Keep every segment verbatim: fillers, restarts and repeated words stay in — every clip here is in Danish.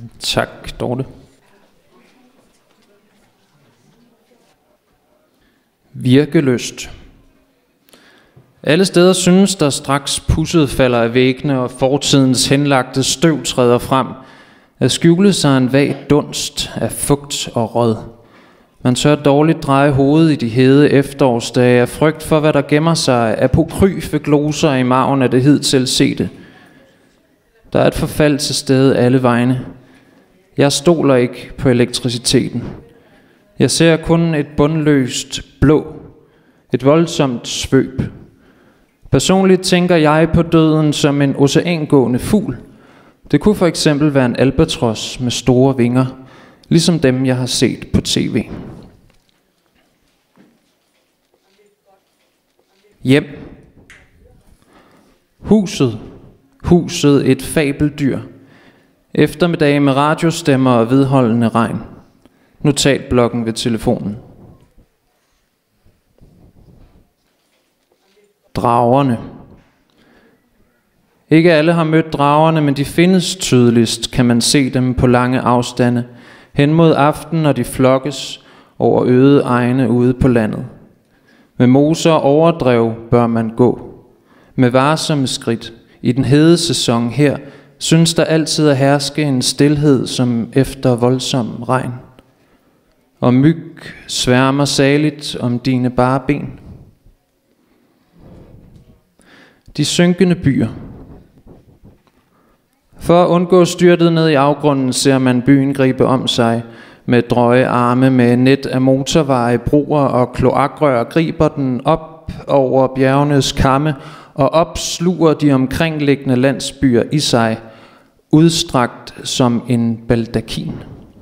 Tak, Dorte. Virkelyst. Alle steder synes der straks pusset falder af væggene, og fortidens henlagte støv træder frem. At skjule sig en vag dunst af fugt og råd. Man tør dårligt dreje hovedet i de hede efterårsdage af frygt for, hvad der gemmer sig af apokryfe gloser i maven af det hidtil sete. Der er et forfald til stede alle vegne. Jeg stoler ikke på elektriciteten. Jeg ser kun et bundløst blå, et voldsomt svøb. Personligt tænker jeg på døden som en oceangående fugl. Det kunne for eksempel være en albatros med store vinger, ligesom dem jeg har set på tv. Hjem. Huset. Huset et fabeldyr. Eftermiddag med radiostemmer og vedholdende regn. Notatblokken ved telefonen. Dragerne. Ikke alle har mødt dragerne, men de findes tydeligst, kan man se dem på lange afstande, hen mod aften, når de flokkes over øde egne ude på landet. Med moser og overdrev bør man gå. Med varsomme skridt. I den hede sæson her synes der altid at herske en stilhed som efter voldsom regn. Og myg sværmer saligt om dine bare ben. De synkende byer. For at undgå styrtet ned i afgrunden ser man byen gribe om sig. Med drøje arme med net af motorveje, broer og kloakrør griber den op over bjergenes kamme og opsluger de omkringliggende landsbyer i sig, udstrakt som en baldakin.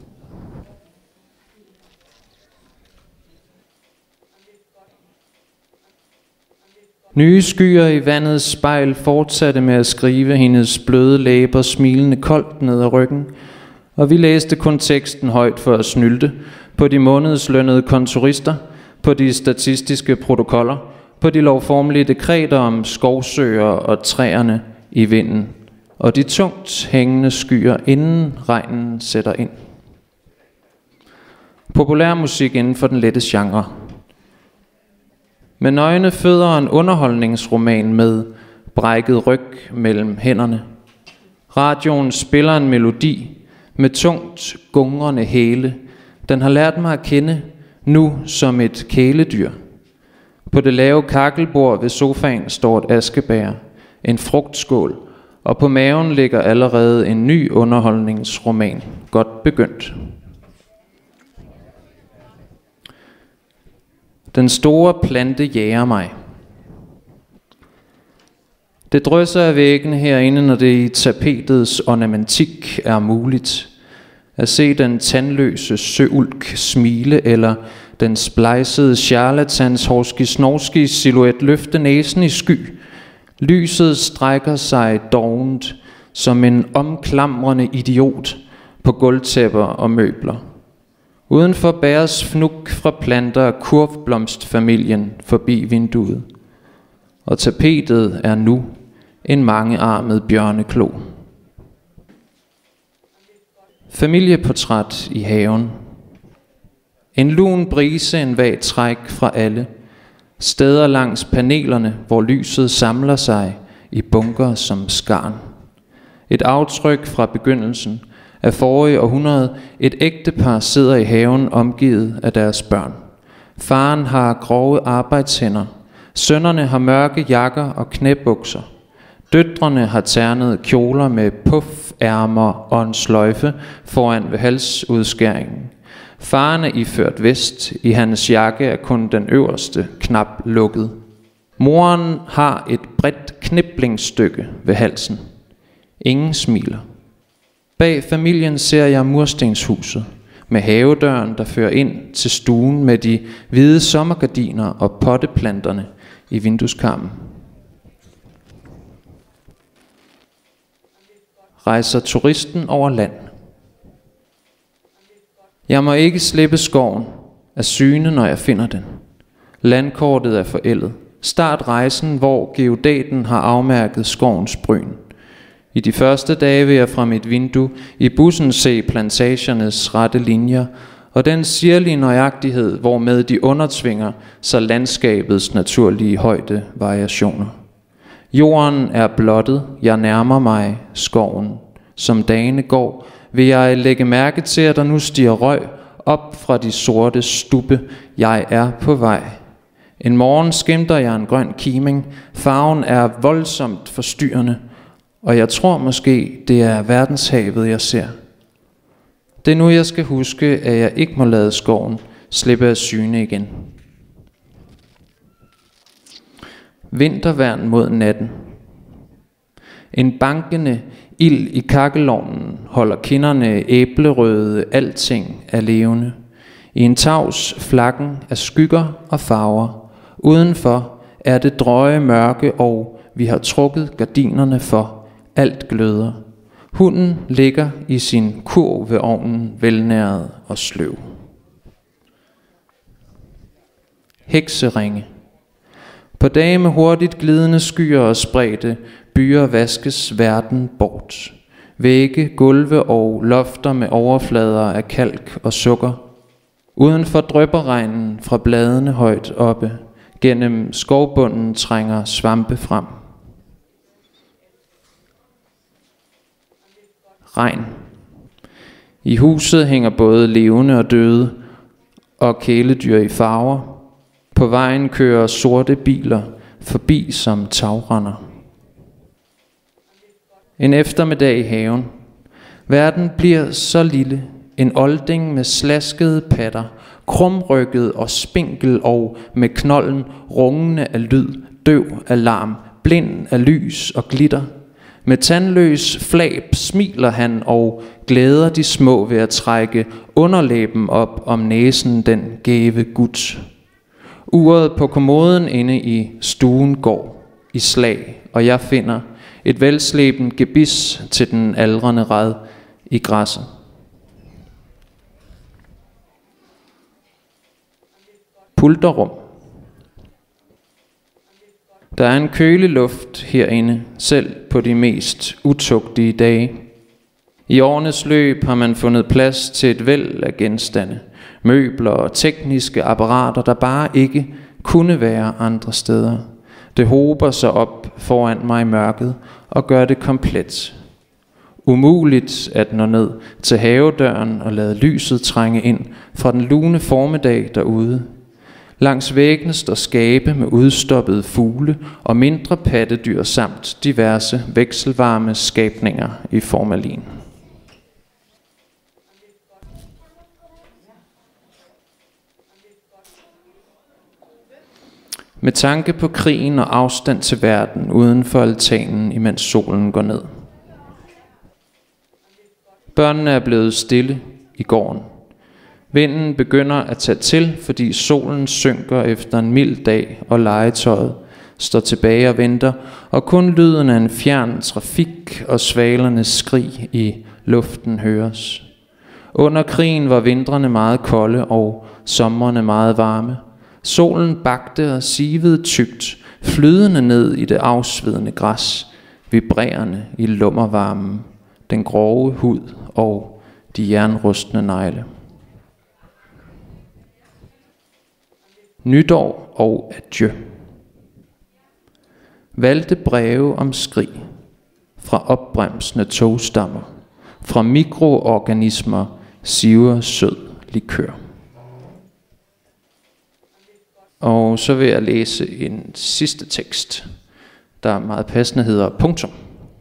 Nye skyer i vandets spejl fortsatte med at skrive hendes bløde læber smilende koldt ned ad ryggen, og vi læste kun teksten højt for at snylte på de månedslønnede kontorister, på de statistiske protokoller, på de lovformelige dekreter om skovsøer og træerne i vinden, og de tungt hængende skyer, inden regnen sætter ind. Populærmusik inden for den lette genre. Med nøgne fødder en underholdningsroman med brækket ryg mellem hænderne. Radioen spiller en melodi med tungt gungrende hæle. Den har lært mig at kende nu som et kæledyr. På det lave kakkelbord ved sofaen står et askebær, en frugtskål, og på maven ligger allerede en ny underholdningsroman, godt begyndt. Den store plante jager mig. Det drysser af væggene herinde, når det i tapetets ornamentik er muligt. At se den tandløse søulk smile, eller den splejsede charlatans horski snorski silhuet løfte næsen i sky. Lyset strækker sig dovent som en omklamrende idiot på gulvtæpper og møbler. Udenfor bæres fnuk fra planter af kurvblomstfamilien forbi vinduet. Og tapetet er nu en mangearmet bjørneklo. Familieportræt i haven. En lun brise, en vag træk fra alle. Steder langs panelerne, hvor lyset samler sig i bunker som skarn. Et aftryk fra begyndelsen af forrige århundrede. Et ægtepar sidder i haven omgivet af deres børn. Faren har grove arbejdshænder. Sønnerne har mørke jakker og knæbukser. Døtrene har ternede kjoler med puffærmer og en sløjfe foran ved halsudskæringen. Faren er iført vest. I hans jakke er kun den øverste knap lukket. Moren har et bredt kniblingsstykke ved halsen. Ingen smiler. Bag familien ser jeg murstenshuset med havedøren, der fører ind til stuen med de hvide sommergardiner og potteplanterne i vindueskarmen. Rejser turisten over land. Jeg må ikke slippe skoven af syne, når jeg finder den. Landkortet er forældet. Start rejsen, hvor geodaten har afmærket skovens bryn. I de første dage vil jeg fra mit vindue i bussen se plantagernes rette linjer, og den sirlige nøjagtighed, hvormed de undertvinger så landskabets naturlige højde variationer. Jorden er blottet, jeg nærmer mig skoven. Som dagene går, vil jeg lægge mærke til, at der nu stiger røg op fra de sorte stubbe. Jeg er på vej. En morgen skimter jeg en grøn kiming. Farven er voldsomt forstyrrende, og jeg tror måske, det er verdenshavet, jeg ser. Det er nu, jeg skal huske, at jeg ikke må lade skoven slippe af syne igen. Vinterværn mod natten. En bankende ild i kakkelovnen holder kinderne æblerøde, alting er levende. I en tavs flakken af skygger og farver. Udenfor er det drøje mørke, og vi har trukket gardinerne for. Alt gløder. Hunden ligger i sin kurv ved ovnen, velnæret og sløv. Hekseringe. På dage med hurtigt glidende skyer og spredte byer vaskes verden bort. Vægge, gulve og lofter med overflader af kalk og sukker. Udenfor drypper regnen fra bladene højt oppe. Gennem skovbunden trænger svampe frem. Regn. I huset hænger både levende og døde og kæledyr i farver. På vejen kører sorte biler forbi som tagrender. En eftermiddag i haven. Verden bliver så lille. En olding med slaskede patter, krumrykket og spinkel og med knolden rungende af lyd, døv af larm, blind af lys og glitter. Med tandløs flab smiler han og glæder de små ved at trække underlæben op om næsen den gæve gut. Uret på kommoden inde i stuen går i slag, og jeg finder et velsleben gebis til den aldrende rad i græsset. Pulterrum. Der er en kølig luft herinde, selv på de mest utugtige dage. I årenes løb har man fundet plads til et væld af genstande, møbler og tekniske apparater, der bare ikke kunne være andre steder. Det hober sig op foran mig i mørket og gør det komplet. Umuligt at nå ned til havedøren og lade lyset trænge ind fra den lune formiddag derude. Langs væggene står skabe med udstoppede fugle og mindre pattedyr samt diverse vekselvarme skabninger i formalin. Med tanke på krigen og afstand til verden uden for altanen, imens solen går ned. Børnene er blevet stille i gården. Vinden begynder at tage til, fordi solen synker efter en mild dag, og legetøjet står tilbage og venter, og kun lyden af en fjern trafik og svalernes skrig i luften høres. Under krigen var vintrene meget kolde og somrene meget varme. Solen bagte og sivede tykt, flydende ned i det afsvedende græs, vibrerende i lummervarmen, den grove hud og de jernrustne negle. Nytår og adieu. Valgte breve om skrig fra opbremsende togstammer, fra mikroorganismer siver sød likør. Og så vil jeg læse en sidste tekst, der meget passende hedder punktum.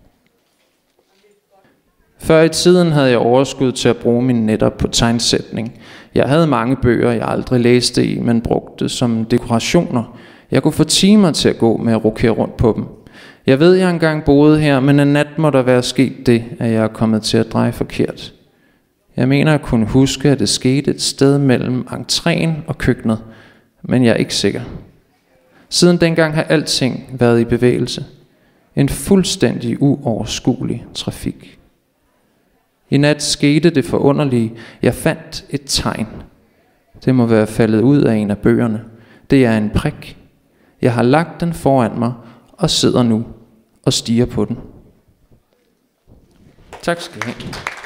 Før i tiden havde jeg overskud til at bruge mine netter på tegnsætning. Jeg havde mange bøger, jeg aldrig læste i, men brugte som dekorationer. Jeg kunne få timer til at gå med at rokere rundt på dem. Jeg ved, jeg engang boede her, men en nat må der være sket det, at jeg er kommet til at dreje forkert. Jeg mener at kunne huske, at det skete et sted mellem entréen og køkkenet, men jeg er ikke sikker. Siden dengang har alting været i bevægelse. En fuldstændig uoverskuelig trafik. I nat skete det forunderlige. Jeg fandt et tegn. Det må være faldet ud af en af bøgerne. Det er en prik. Jeg har lagt den foran mig og sidder nu og stiger på den. Tak skal I have.